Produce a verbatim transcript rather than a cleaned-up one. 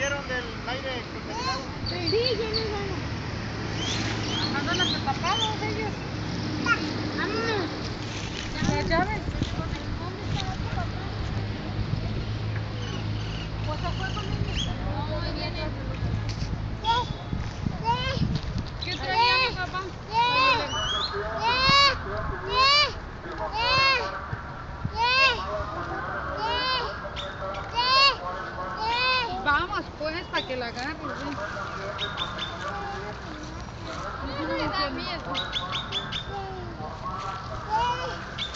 salieron del aire contaminado? Sí, sí, ya nos vamos. Andan hasta tapados ellos. Vámonos. ¿La llave? ¿Dónde está la otra papá? Pues se fue con ellos. No, ahí viene. ¿Qué traía mi papá? Vamos pues, para que la agarres. No me da miedo.